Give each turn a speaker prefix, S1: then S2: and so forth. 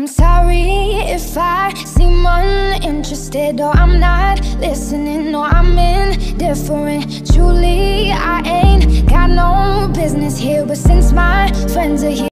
S1: I'm sorry if I seem uninterested, or I'm not listening, or I'm indifferent. Truly, I ain't got no business here, but since my friends are here